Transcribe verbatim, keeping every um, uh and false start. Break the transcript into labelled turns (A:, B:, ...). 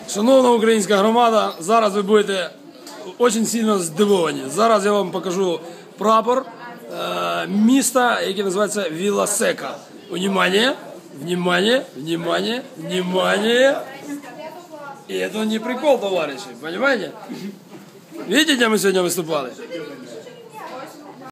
A: Шановна українська громада, зараз ви будете дуже сильно здивовані. Зараз я вам покажу прапор е, міста, яке називається Вілла Сека. Внимание, внимание, внимание, внимание. И это не прикол, товарищи, понимаете? Видите, где мы сегодня выступали?